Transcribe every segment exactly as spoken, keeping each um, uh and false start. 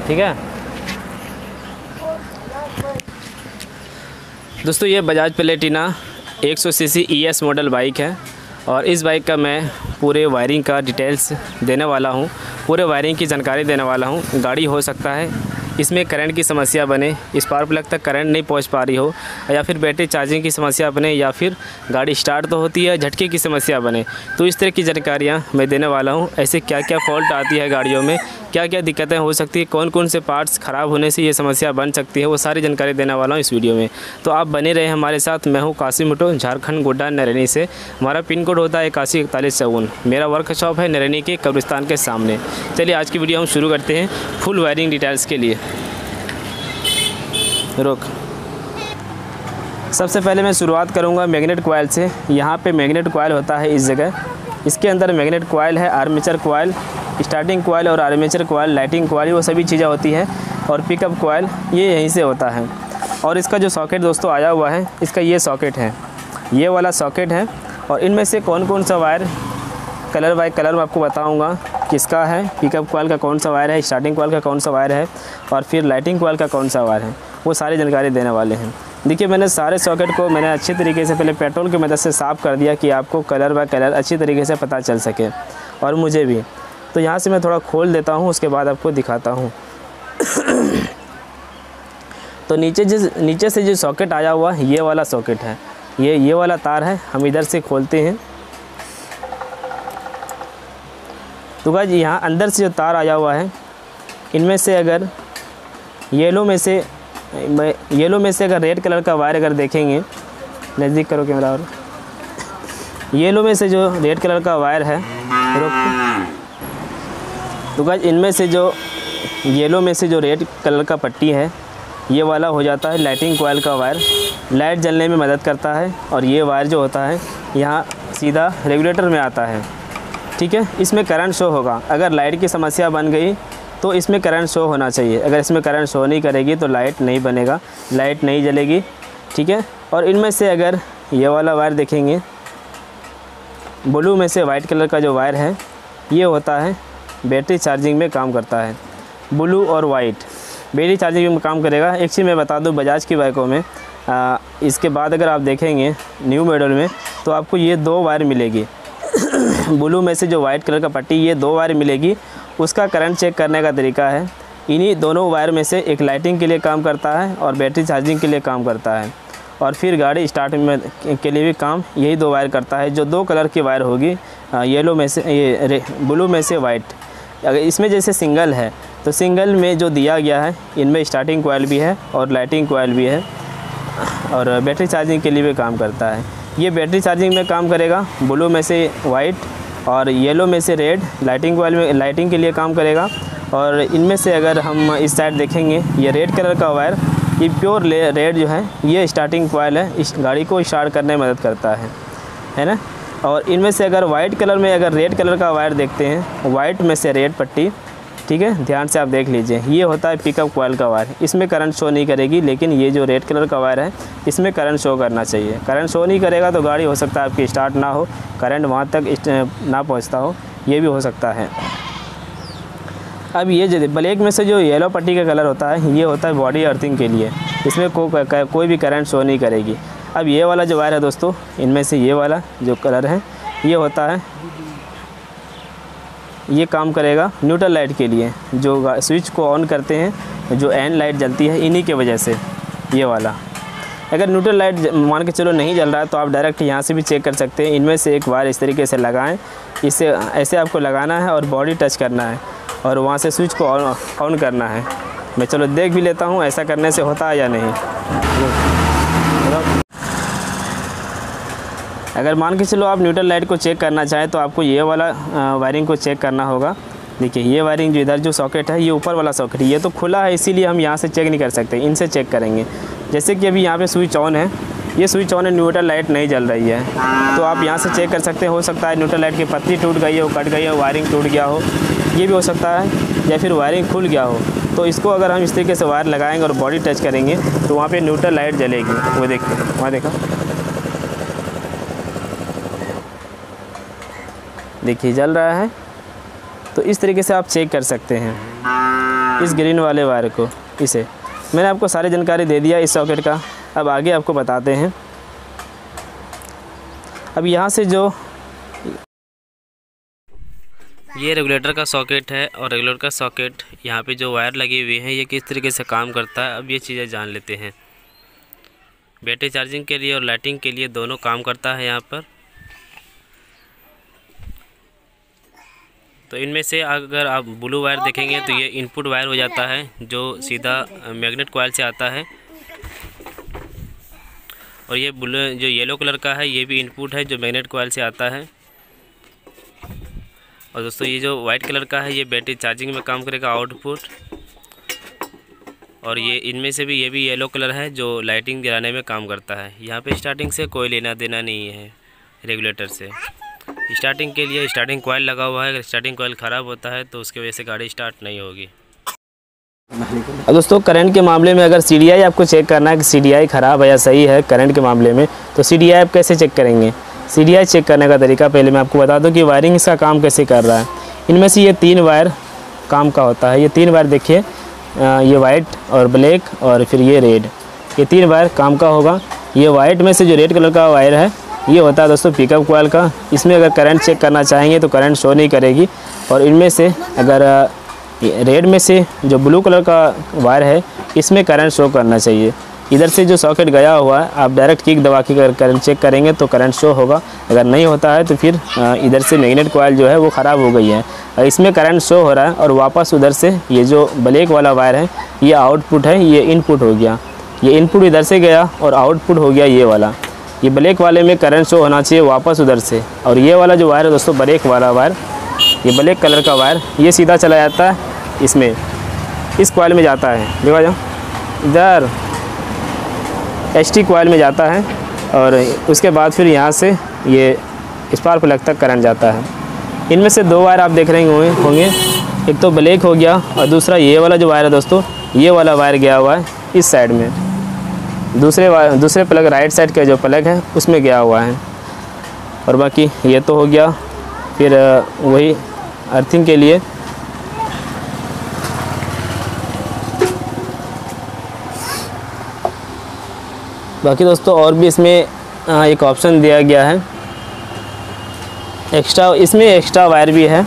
ठीक है दोस्तों, ये बजाज प्लेटिना एक सौ सीसी ईएस मॉडल बाइक है और इस बाइक का मैं पूरे वायरिंग का डिटेल्स देने वाला हूँ, पूरे वायरिंग की जानकारी देने वाला हूँ। गाड़ी हो सकता है इसमें करंट की समस्या बने, स्पार्क प्लग तक करंट नहीं पहुंच पा रही हो, या फिर बैटरी चार्जिंग की समस्या बने, या फिर गाड़ी स्टार्ट तो होती है झटके की समस्या बने। तो इस तरह की जानकारियां मैं देने वाला हूं। ऐसे क्या क्या फॉल्ट आती है गाड़ियों में, क्या क्या दिक्कतें हो सकती है, कौन कौन से पार्ट्स ख़राब होने से ये समस्या बन सकती है, वो सारी जानकारी देने वाला हूँ इस वीडियो में। तो आप बने रहे हमारे साथ। मैं हूँ कासिम भुट्टो, झारखंड गोड्डा नरैनी से। हमारा पिन कोड होता है इक्यासी इकतालीस चौवन। मेरा वर्कशॉप है नरैनी के कब्रिस्तान के सामने। चलिए आज की वीडियो हम शुरू करते हैं फुल वायरिंग डिटेल्स के लिए। रोक। सबसे पहले मैं शुरुआत करूंगा मैग्नेट कॉइल से। यहाँ पे मैग्नेट कॉइल होता है इस जगह, इसके अंदर मैग्नेट कॉइल है, आर्मेचर कॉइल, स्टार्टिंग कॉइल और आर्मेचर कॉइल, लाइटिंग कॉइल, वो सभी चीज़ें होती है। और पिकअप कॉइल ये यहीं से होता है। और इसका जो सॉकेट दोस्तों आया हुआ है, इसका ये सॉकेट है, ये वाला सॉकेट है। और इनमें से कौन कौन सा वायर कलर बाय कलर मैं आपको बताऊँगा किसका है। पिकअप कॉइल का कौन सा वायर है, स्टार्टिंग कॉइल का कौन सा वायर है, और फिर लाइटिंग कॉइल का कौन सा वायर है, वो सारी जानकारी देने वाले हैं। देखिए मैंने सारे सॉकेट को मैंने अच्छे तरीके से पहले पेट्रोल की मदद से साफ़ कर दिया कि आपको कलर बाय कलर अच्छी तरीके से पता चल सके, और मुझे भी। तो यहाँ से मैं थोड़ा खोल देता हूँ, उसके बाद आपको दिखाता हूँ। तो नीचे जिस नीचे से जो सॉकेट आया हुआ ये वाला सॉकेट है, ये ये वाला तार है। हम इधर से खोलते हैं तो गाइस यहाँ अंदर से जो तार आया हुआ है, इनमें से अगर येलो में से येलो में से अगर रेड कलर का वायर अगर देखेंगे, नज़दीक करो कैमरा, और येलो में से जो रेड कलर का वायर है, तो गाइस इनमें से जो येलो में से जो रेड कलर का पट्टी है, ये वाला हो जाता है लाइटिंग कॉइल का वायर। लाइट जलने में मदद करता है। और ये वायर जो होता है यहाँ सीधा रेगुलेटर में आता है, ठीक है। इसमें करंट शो होगा। अगर लाइट की समस्या बन गई तो इसमें करंट शो होना चाहिए। अगर इसमें करंट शो नहीं करेगी तो लाइट नहीं बनेगा, लाइट नहीं जलेगी, ठीक है। और इनमें से अगर ये वाला वायर देखेंगे, ब्लू में से वाइट कलर का जो वायर है, ये होता है बैटरी चार्जिंग में काम करता है। ब्लू और वाइट बैटरी चार्जिंग में काम करेगा। एक चीज़ मैं बता दूं, बजाज की बाइकों में आ, इसके बाद अगर आप देखेंगे न्यू मॉडल में, तो आपको ये दो वायर मिलेगी। ब्लू में से जो वाइट कलर का पट्टी, ये दो वायर मिलेगी। उसका करंट चेक करने का तरीका है, इन्हीं दोनों वायर में से एक लाइटिंग के लिए काम करता है और बैटरी चार्जिंग के लिए काम करता है, और फिर गाड़ी स्टार्ट में के लिए भी काम यही दो वायर करता है। जो दो कलर की वायर होगी, येलो में से ये ब्लू में से वाइट, अगर इसमें जैसे सिंगल है तो सिंगल में जो दिया गया है, इनमें स्टार्टिंग कॉइल भी है और लाइटिंग कॉइल भी है, और बैटरी चार्जिंग के लिए भी काम करता है। ये बैटरी चार्जिंग में काम करेगा, ब्लू में से वाइट और येलो में से रेड लाइटिंग कॉइल में लाइटिंग के लिए काम करेगा। और इनमें से अगर हम इस साइड देखेंगे, ये रेड कलर का वायर, ये प्योर रेड जो है, ये स्टार्टिंग कॉइल है, इस गाड़ी को स्टार्ट करने में मदद करता है, है ना। और इनमें से अगर वाइट कलर में अगर रेड कलर का वायर देखते हैं, वाइट में से रेड पट्टी, ठीक है, ध्यान से आप देख लीजिए, ये होता है पिकअप कॉइल का वायर। इसमें करंट शो नहीं करेगी, लेकिन ये जो रेड कलर का वायर है, इसमें करंट शो करना चाहिए। करंट शो नहीं करेगा तो गाड़ी हो सकता है आपकी स्टार्ट ना हो, करंट वहाँ तक ना पहुँचता हो, ये भी हो सकता है। अब ये जो ब्लैक में से जो येलो पट्टी का कलर होता है, ये होता है बॉडी अर्थिंग के लिए। इसमें को, को, कोई भी करंट शो नहीं करेगी। अब ये वाला जो वायर है दोस्तों, इनमें से ये वाला जो कलर है, ये होता है, ये काम करेगा न्यूट्रल लाइट के लिए। जो स्विच को ऑन करते हैं, जो एन लाइट जलती है, इन्हीं के वजह से ये वाला। अगर न्यूट्रल लाइट मान के चलो नहीं जल रहा है, तो आप डायरेक्ट यहाँ से भी चेक कर सकते हैं। इनमें से एक वायर इस तरीके से लगाएं, इसे ऐसे आपको लगाना है और बॉडी टच करना है, और वहाँ से स्विच को ऑन ऑन करना है। मैं चलो देख भी लेता हूँ ऐसा करने से होता है या नहीं। अगर मान के चलो आप न्यूट्रल लाइट को चेक करना चाहें, तो आपको ये वाला वायरिंग को चेक करना होगा। देखिए ये वायरिंग जो इधर जो सॉकेट है, ये ऊपर वाला सॉकेट, ये तो खुला है, इसीलिए हम यहाँ से चेक नहीं कर सकते, इनसे चेक करेंगे। जैसे कि अभी यहाँ पे स्विच ऑन है, ये स्विच ऑन है, न्यूट्रल लाइट नहीं जल रही है, तो आप यहाँ से चेक कर सकते हैं। हो सकता है न्यूट्रल लाइट की पत्ती टूट गई हो, कट गई हो, वायरिंग टूट गया हो, ये भी हो सकता है, या फिर वायरिंग खुल गया हो। तो इसको अगर हम इस तरीके से वायर लगाएंगे और बॉडी टच करेंगे, तो वहाँ पे न्यूट्रल लाइट जलेगी। वो देखिए, वहाँ देखो, देखिए जल रहा है। तो इस तरीके से आप चेक कर सकते हैं। इस ग्रीन वाले वायर को। इसे मैंने आपको सारी जानकारी दे दिया इस सॉकेट का। अब आगे आपको बताते हैं। अब यहाँ से जो ये रेगुलेटर का सॉकेट है और रेगुलेटर का सॉकेट यहाँ पे जो वायर लगी हुई है ये किस तरीके से काम करता है, अब ये चीज़ें जान लेते हैं। बैटरी चार्जिंग के लिए और लाइटिंग के लिए दोनों काम करता है यहाँ पर। तो इनमें से अगर आप ब्लू वायर देखेंगे तो ये इनपुट वायर हो जाता है जो सीधा मैग्नेट कॉइल से आता है। और ये ब्लू जो येलो कलर का है ये भी इनपुट है जो मैग्नेट कॉइल से आता है। और दोस्तों ये जो वाइट कलर का है ये बैटरी चार्जिंग में काम करेगा आउटपुट। और ये इनमें से भी ये भी येलो कलर है जो लाइटिंग जलाने में काम करता है। यहाँ पे स्टार्टिंग से कोई लेना देना नहीं है रेगुलेटर से। स्टार्टिंग के लिए स्टार्टिंग कॉइल लगा हुआ है, अगर स्टार्टिंग कॉइल ख़राब होता है तो उसकी वजह से गाड़ी स्टार्ट नहीं होगी। अब दोस्तों करंट के मामले में अगर सी डी आई आपको चेक करना है कि सी डी आई ख़राब है या सही है करंट के मामले में, तो सी डी आई आप कैसे चेक करेंगे। सी डी आई चेक करने का तरीका पहले मैं आपको बता दूं कि वायरिंग इसका काम कैसे कर रहा है। इनमें से ये तीन वायर काम का होता है। ये तीन वायर देखिए, ये वाइट और ब्लैक और फिर ये रेड, ये तीन वायर काम का होगा। ये वाइट में से जो रेड कलर का वायर है ये होता है दोस्तों पिकअप कॉइल का। इसमें अगर करंट चेक करना चाहेंगे तो करंट शो नहीं करेगी। और इनमें से अगर रेड में से जो ब्लू कलर का वायर है इसमें करंट शो करना चाहिए। इधर से जो सॉकेट गया हुआ है आप डायरेक्ट किक दबा के अगर करंट चेक करेंगे तो करंट शो होगा। अगर नहीं होता है तो फिर इधर से मैग्नेट कॉइल जो है वो ख़राब हो गई है। इसमें करंट शो हो रहा है और वापस उधर से ये जो ब्लैक वाला वायर है ये आउटपुट है, ये इनपुट हो गया। ये इनपुट इधर से गया और आउटपुट हो गया ये वाला। ये ब्लैक वाले में करंट शो होना चाहिए वापस उधर से। और ये वाला जो वायर है दोस्तों ब्लैक वाला वायर, ये ब्लैक कलर का वायर ये सीधा चला जाता है इसमें, इस कॉइल में जाता है। देखा जाओ इधर एच टी कॉइल में जाता है और उसके बाद फिर यहाँ से ये स्पार्क प्लग तक करंट जाता है। इनमें से दो वायर आप देख रहे होंगे होंगे एक तो ब्लैक हो गया और दूसरा ये वाला जो वायर है दोस्तों ये वाला वायर गया हुआ है इस साइड में। दूसरे वायर दूसरे प्लग राइट साइड का जो प्लग है उसमें गया हुआ है। और बाकी ये तो हो गया फिर वही अर्थिंग के लिए। बाकी दोस्तों और भी इसमें एक ऑप्शन दिया गया है एक्स्ट्रा, इसमें एक्स्ट्रा वायर भी है।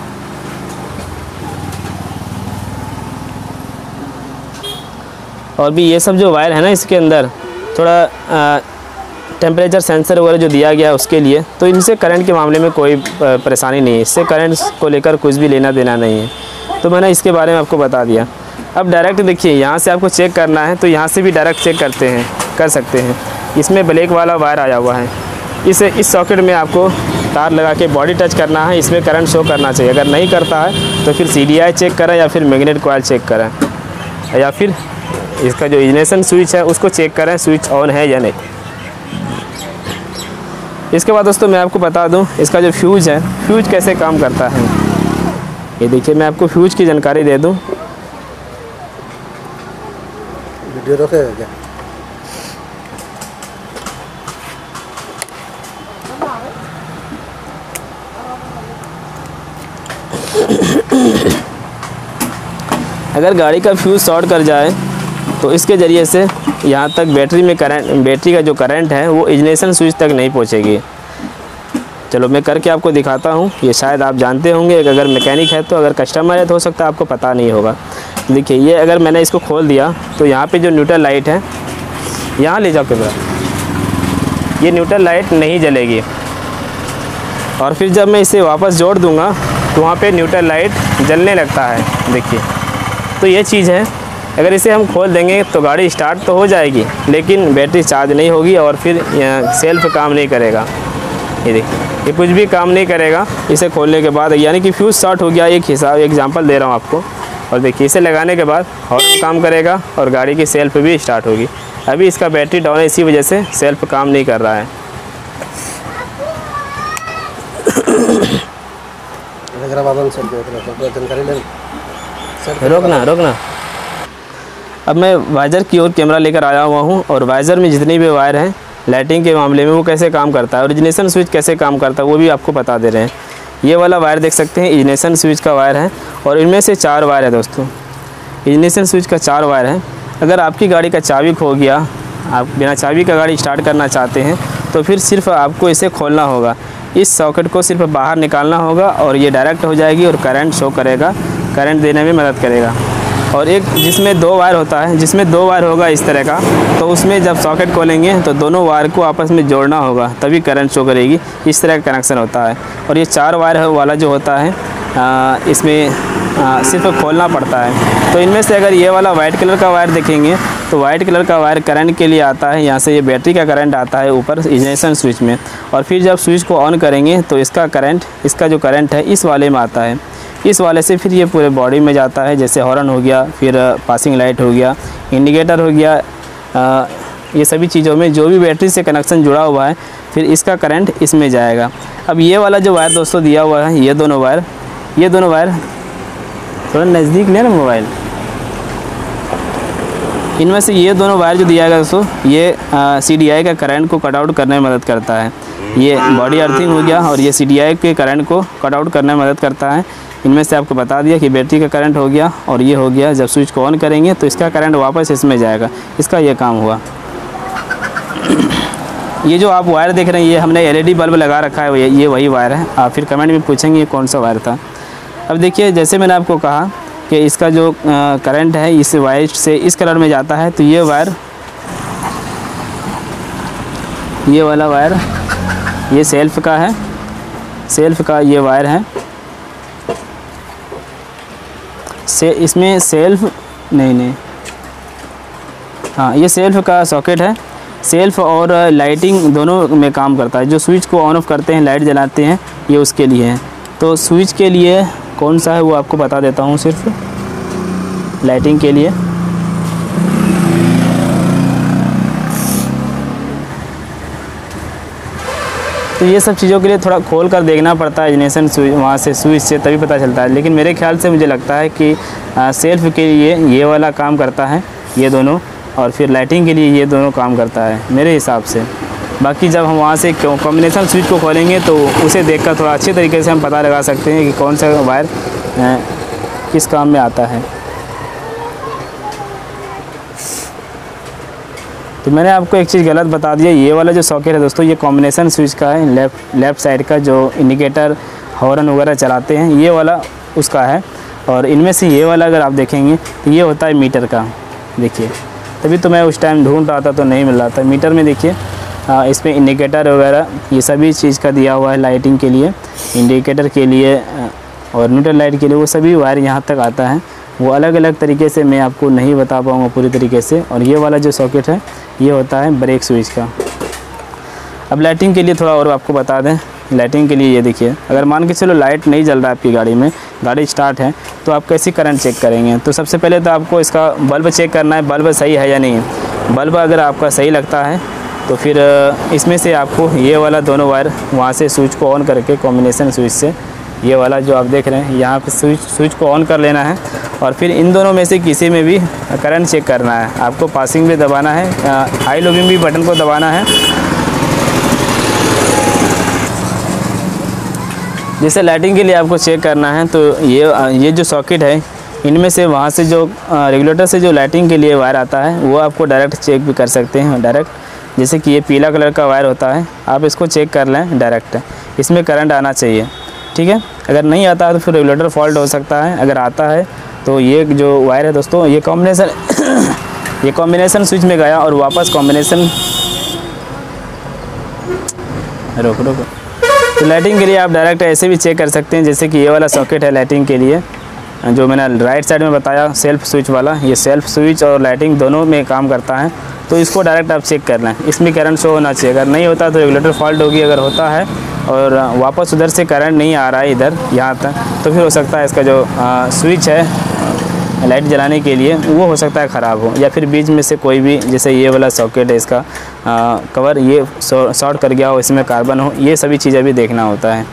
और भी ये सब जो वायर है ना इसके अंदर थोड़ा टेम्परेचर सेंसर वगैरह जो दिया गया है उसके लिए, तो इनसे करंट के मामले में कोई परेशानी नहीं है। इससे करंट को लेकर कुछ भी लेना देना नहीं है। तो मैंने इसके बारे में आपको बता दिया। अब डायरेक्ट देखिए यहाँ से आपको चेक करना है तो यहाँ से भी डायरेक्ट चेक करते हैं कर सकते हैं। इसमें ब्लैक वाला वायर आया हुआ है, इस इस सॉकेट में आपको तार लगा के बॉडी टच करना है, इसमें करंट शो करना चाहिए। अगर नहीं करता है तो फिर सी डी आई चेक करें या फिर मैग्नेट कॉइल चेक करें या फिर इसका जो इग्निशन स्विच है उसको चेक करें स्विच ऑन है या नहीं। इसके बाद दोस्तों मैं आपको बता दूं इसका जो फ्यूज है फ्यूज कैसे काम करता है। ये देखिए मैं आपको फ्यूज की जानकारी दे दूं। वीडियो रोकेगा क्या? अगर गाड़ी का फ्यूज़ शॉर्ट कर जाए तो इसके ज़रिए से यहाँ तक बैटरी में करंट बैटरी का जो करंट है वो इग्निशन स्विच तक नहीं पहुँचेगी। चलो मैं करके आपको दिखाता हूँ। ये शायद आप जानते होंगे, अगर मैकेनिक है तो, अगर कस्टमर है तो हो सकता है आपको पता नहीं होगा। देखिए ये अगर मैंने इसको खोल दिया तो यहाँ पे जो न्यूट्रल लाइट है, यहाँ ले जाओ कैमरा, ये न्यूट्रल लाइट नहीं जलेगी। और फिर जब मैं इसे वापस जोड़ दूँगा तो वहाँ पे न्यूट्रल लाइट जलने लगता है। देखिए तो ये चीज़ है, अगर इसे हम खोल देंगे तो गाड़ी स्टार्ट तो हो जाएगी लेकिन बैटरी चार्ज नहीं होगी और फिर सेल्फ काम नहीं करेगा। ये देखिए ये कुछ भी काम नहीं करेगा इसे खोलने के बाद, यानी कि फ्यूज़ शॉर्ट हो गया। एक हिसाब एग्जांपल दे रहा हूँ आपको। और देखिए इसे लगाने के बाद हॉर्न काम करेगा और गाड़ी की सेल्फ भी स्टार्ट होगी। अभी इसका बैटरी डाउन है, इसी वजह से सेल्फ काम नहीं कर रहा है। रोकना रोकना अब मैं वाइज़र की ओर कैमरा लेकर आया हुआ हूँ और वाइज़र में जितनी भी वायर हैं लाइटिंग के मामले में वो कैसे काम करता है और इग्निशन स्विच कैसे काम करता है वो भी आपको बता दे रहे हैं। ये वाला वायर देख सकते हैं इग्निशन स्विच का वायर है और इनमें से चार वायर है दोस्तों। इग्निशन स्विच का चार वायर है। अगर आपकी गाड़ी का चाबी खो गया, आप बिना चाबी का गाड़ी स्टार्ट करना चाहते हैं तो फिर सिर्फ आपको इसे खोलना होगा। इस सॉकेट को सिर्फ बाहर निकालना होगा और ये डायरेक्ट हो जाएगी और करंट शो करेगा, करंट देने में मदद करेगा। और एक जिसमें दो वायर होता है, जिसमें दो वायर होगा इस तरह का, तो उसमें जब सॉकेट खोलेंगे तो दोनों वायर को आपस में जोड़ना होगा, तभी करंट शो करेगी। इस तरह का कनेक्शन होता है। और ये चार वायर वाला जो होता है आ, इसमें आ, सिर्फ खोलना पड़ता है। तो इनमें से अगर ये वाला वाइट कलर का वायर देखेंगे तो वाइट कलर का वायर करंट के लिए आता है। यहाँ से ये बैटरी का करंट आता है ऊपर इग्निशन स्विच में, और फिर जब स्विच को ऑन करेंगे तो इसका करंट, इसका जो करंट है इस वाले में आता है। इस वाले से फिर ये पूरे बॉडी में जाता है, जैसे हॉर्न हो गया, फिर पासिंग लाइट हो गया, इंडिकेटर हो गया, आ, ये सभी चीज़ों में जो भी बैटरी से कनेक्शन जुड़ा हुआ है फिर इसका करंट इसमें जाएगा। अब ये वाला जो वायर दोस्तों दिया हुआ है, ये दोनों वायर, ये दोनों वायर थोड़ा नज़दीक ले ना मोबाइल, इनमें से ये दोनों वायर जो दिया गया दोस्तों, ये सी डी आई का करंट को कट आउट करने में मदद करता है। ये बॉडी अर्थिंग हो गया और ये सी डी आई के करंट को कट आउट करने में मदद करता है। इनमें से आपको बता दिया कि बैटरी का करंट हो गया और ये हो गया। जब स्विच को ऑन करेंगे तो इसका करंट वापस इसमें जाएगा, इसका ये काम हुआ। ये जो आप वायर देख रहे हैं, ये हमने एल ई डी बल्ब लगा रखा है, ये ये वही वायर है। आप फिर कमेंट में पूछेंगे ये कौन सा वायर था। अब देखिए, जैसे मैंने आपको कहा कि इसका जो करंट है इस वायर से इस कलर में जाता है, तो ये वायर, ये वाला वायर ये सेल्फ का है, सेल्फ का ये वायर है। से इसमें सेल्फ नहीं नहीं हाँ, ये सेल्फ का सॉकेट है। सेल्फ और लाइटिंग दोनों में काम करता है। जो स्विच को ऑन ऑफ करते हैं, लाइट जलाते हैं, ये उसके लिए है। तो स्विच के लिए कौन सा है वो आपको बता देता हूँ। सिर्फ लाइटिंग के लिए तो ये सब चीज़ों के लिए थोड़ा खोल कर देखना पड़ता है इग्निशन स्विच, वहाँ से स्विच से तभी पता चलता है। लेकिन मेरे ख्याल से मुझे लगता है कि आ, सेल्फ के लिए ये वाला काम करता है, ये दोनों, और फिर लाइटिंग के लिए ये दोनों काम करता है मेरे हिसाब से। बाकी जब हम वहाँ से कॉम्बिनेशन स्विच को खोलेंगे तो उसे देखकर थोड़ा अच्छे तरीके से हम पता लगा सकते हैं कि कौन सा वायर किस काम में आता है। तो मैंने आपको एक चीज़ गलत बता दिया। ये वाला जो सॉकेट है दोस्तों, ये कॉम्बिनेशन स्विच का है। लेफ़्ट लेफ़्ट साइड का जो इंडिकेटर, हॉर्न वगैरह चलाते हैं, ये वाला उसका है। और इनमें से ये वाला अगर आप देखेंगे तो ये होता है मीटर का। देखिए, तभी तो मैं उस टाइम ढूंढ रहा था तो नहीं मिल रहा था। मीटर में देखिए, इसमें इंडिकेटर वगैरह ये सभी चीज़ का दिया हुआ है। लाइटिंग के लिए, इंडिकेटर के लिए और न्यूट्रल लाइट के लिए, वो सभी वायर यहाँ तक आता है। वो अलग अलग तरीके से मैं आपको नहीं बता पाऊँगा पूरी तरीके से। और ये वाला जो सॉकेट है ये होता है ब्रेक स्विच का। अब लाइटिंग के लिए थोड़ा और आपको बता दें। लाइटिंग के लिए ये देखिए, अगर मान के चलो लाइट नहीं जल रहा है आपकी गाड़ी में, गाड़ी स्टार्ट है, तो आप कैसे करंट चेक करेंगे। तो सबसे पहले तो आपको इसका बल्ब चेक करना है, बल्ब सही है या नहीं। बल्ब अगर आपका सही लगता है तो फिर इसमें से आपको ये वाला दोनों वायर वहाँ से स्विच को ऑन करके, कॉम्बिनेशन स्विच से, ये वाला जो आप देख रहे हैं यहाँ पे स्विच स्विच को ऑन कर लेना है। और फिर इन दोनों में से किसी में भी करंट चेक करना है। आपको पासिंग भी दबाना है, हाई लो बीम भी बटन को दबाना है। जैसे लाइटिंग के लिए आपको चेक करना है तो ये ये जो सॉकेट है, इनमें से वहाँ से जो रेगुलेटर से जो लाइटिंग के लिए वायर आता है वो आपको डायरेक्ट चेक भी कर सकते हैं डायरेक्ट। जैसे कि ये पीला कलर का वायर होता है, आप इसको चेक कर लें डायरेक्ट, इसमें करंट आना चाहिए, ठीक है। अगर नहीं आता है तो फिर रेगुलेटर फॉल्ट हो सकता है। अगर आता है तो ये जो वायर है दोस्तों, ये कॉम्बिनेशन ये कॉम्बिनेशन स्विच में गया और वापस कॉम्बिनेशन रोक रोक तो लाइटिंग के लिए आप डायरेक्ट ऐसे भी चेक कर सकते हैं। जैसे कि ये वाला सॉकेट है लाइटिंग के लिए, जो मैंने राइट साइड में बताया सेल्फ स्विच वाला, ये सेल्फ स्विच और लाइटिंग दोनों में काम करता है। तो इसको डायरेक्ट आप चेक कर लें, इसमें करंट शो होना चाहिए। अगर नहीं होता तो रेगुलेटर फॉल्ट होगी। अगर होता है और वापस उधर से करंट नहीं आ रहा है इधर यहाँ तक, तो फिर हो सकता है इसका जो आ, स्विच है लाइट जलाने के लिए वो हो सकता है ख़राब हो, या फिर बीच में से कोई भी, जैसे ये वाला सॉकेट है इसका आ, कवर ये शॉर्ट कर गया हो, इसमें कार्बन हो, ये सभी चीज़ें भी देखना होता है।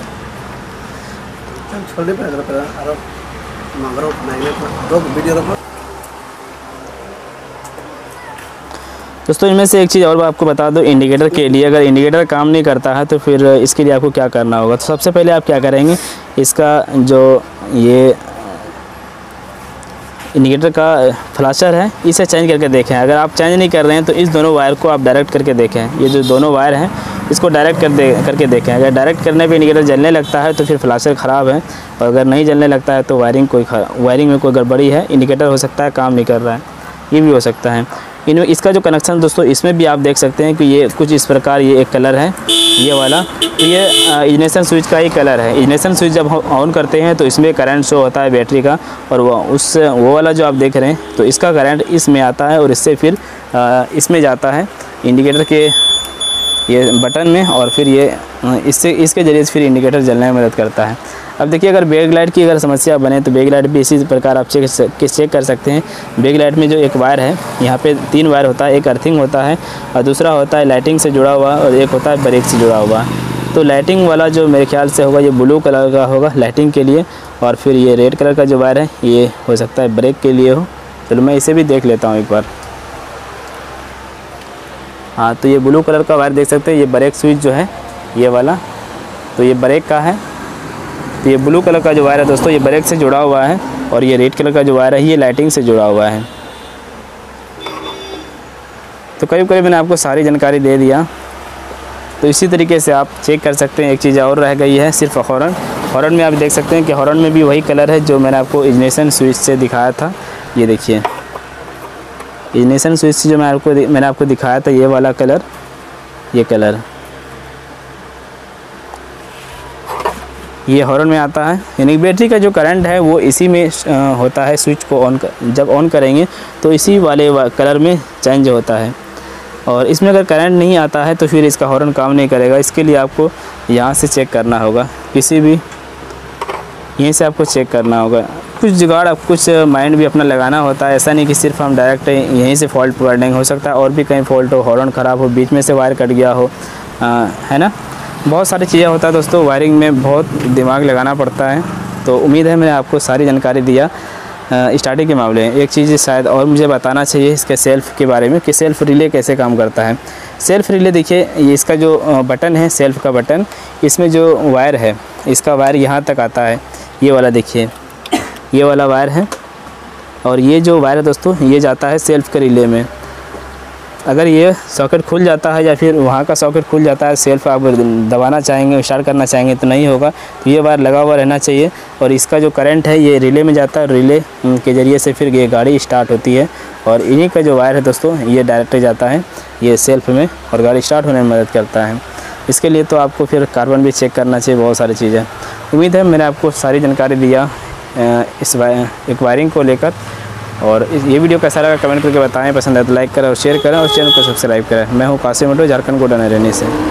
दोस्तों इनमें से एक चीज़ और आपको बता दो, इंडिकेटर के लिए अगर इंडिकेटर काम नहीं करता है तो फिर इसके लिए आपको क्या करना होगा। तो सबसे पहले आप क्या करेंगे, इसका जो ये इंडिकेटर का फ्लैशर है, इसे चेंज करके देखें। अगर आप चेंज नहीं कर रहे हैं तो इस दोनों वायर को आप डायरेक्ट करके देखें। ये जो दोनों वायर हैं इसको डायरेक्ट कर दे करके देखें। अगर डायरेक्ट करने पे इंडिकेटर जलने लगता है तो फिर फ्लैशर ख़राब है, और अगर नहीं जलने लगता है तो वायरिंग कोई वायरिंग में कोई गड़बड़ी है, इंडिकेटर हो सकता है काम नहीं कर रहा है, ये भी हो सकता है। इनमें इसका जो कनेक्शन दोस्तों इसमें भी आप देख सकते हैं कि ये कुछ इस प्रकार ये एक कलर है ये वाला, तो ये इग्निशन स्विच का ही कलर है। इग्निशन स्विच जब हम ऑन करते हैं तो इसमें करंट शो होता है बैटरी का, और वो उस वो वाला जो आप देख रहे हैं तो इसका करंट इसमें आता है और इससे फिर इसमें जाता है इंडिकेटर के ये बटन में, और फिर ये इससे इसके ज़रिए से फिर इंडिकेटर जलने में मदद करता है। अब देखिए अगर बैक लाइट की अगर समस्या बने तो बैक लाइट भी इसी प्रकार आप चेक चेक कर सकते हैं। बैक लाइट में जो एक वायर है, यहाँ पे तीन वायर होता है, एक अर्थिंग होता है और दूसरा होता है लाइटिंग से जुड़ा हुआ और एक होता है ब्रेक से जुड़ा हुआ। तो लाइटिंग वाला जो मेरे ख्याल से होगा ये ब्लू कलर का होगा लाइटिंग के लिए, और फिर ये रेड कलर का जो वायर है ये हो सकता है ब्रेक के लिए हो। चलो मैं इसे भी देख लेता हूँ एक बार। हाँ, तो ये ब्लू कलर का वायर देख सकते हैं, ये ब्रेक स्विच जो है ये वाला, तो ये ब्रेक का है। तो ये ब्लू कलर का जो वायर है दोस्तों ये ब्रेक से जुड़ा हुआ है, और ये रेड कलर का जो वायर है ये लाइटिंग से जुड़ा हुआ है। तो करीब करीब मैंने आपको सारी जानकारी दे दिया। तो इसी तरीके से आप चेक कर सकते हैं। एक चीज़ और रह गई है, सिर्फ हॉर्न। हॉर्न में आप देख सकते हैं कि हॉर्न में भी वही कलर है जो मैंने आपको इग्निशन स्विच से दिखाया था। ये देखिए इग्निशन स्विच से जो मैं आपको मैंने आपको दिखाया था ये वाला कलर, ये कलर ये हॉर्न में आता है। यानी बैटरी का जो करंट है वो इसी में होता है। स्विच को ऑन कर, जब ऑन करेंगे तो इसी वाले वा, कलर में चेंज होता है, और इसमें अगर करंट नहीं आता है तो फिर इसका हॉर्न काम नहीं करेगा। इसके लिए आपको यहाँ से चेक करना होगा, किसी भी यहीं से आपको चेक करना होगा। कुछ जुगाड़ आप कुछ माइंड भी अपना लगाना होता है। ऐसा नहीं कि सिर्फ हम डायरेक्ट यहीं से फॉल्ट पकड़ लेंगे, हो सकता है और भी कहीं फॉल्ट हो, हॉर्न ख़राब हो, बीच में से वायर कट गया हो, आ, है ना। बहुत सारी चीज़ें होता है दोस्तों, वायरिंग में बहुत दिमाग लगाना पड़ता है। तो उम्मीद है मैंने आपको सारी जानकारी दिया स्टार्टिंग के मामले में। एक चीज़ शायद और मुझे बताना चाहिए इसके सेल्फ़ के बारे में कि सेल्फ़ रिले कैसे काम करता है। सेल्फ़ रिले देखिए, ये इसका जो बटन है सेल्फ़ का बटन, इसमें जो वायर है इसका वायर यहाँ तक आता है, ये वाला देखिए ये वाला वायर है, और ये जो वायर है दोस्तों ये जाता है सेल्फ़ के रिले में। अगर ये सॉकेट खुल जाता है या फिर वहाँ का सॉकेट खुल जाता है, सेल्फ आप दबाना चाहेंगे, स्टार्ट करना चाहेंगे तो नहीं होगा। तो ये वायर लगा हुआ रहना चाहिए, और इसका जो करंट है ये रिले में जाता है, रिले के ज़रिए से फिर ये गाड़ी स्टार्ट होती है। और इन्हीं का जो वायर है दोस्तों ये डायरेक्ट जाता है ये सेल्फ में, और गाड़ी स्टार्ट होने में मदद करता है। इसके लिए तो आपको फिर कार्बन भी चेक करना चाहिए, बहुत सारी चीज़ें। उम्मीद है मैंने आपको सारी जानकारी दिया इस एक वायरिंग को लेकर। और ये वीडियो कैसा लगा कमेंट करके बताएं। पसंद है तो लाइक करें और शेयर करें, और चैनल को सब्सक्राइब करें। मैं हूँ कासिम ऑटो, झारखंड कोटा नरेनी से।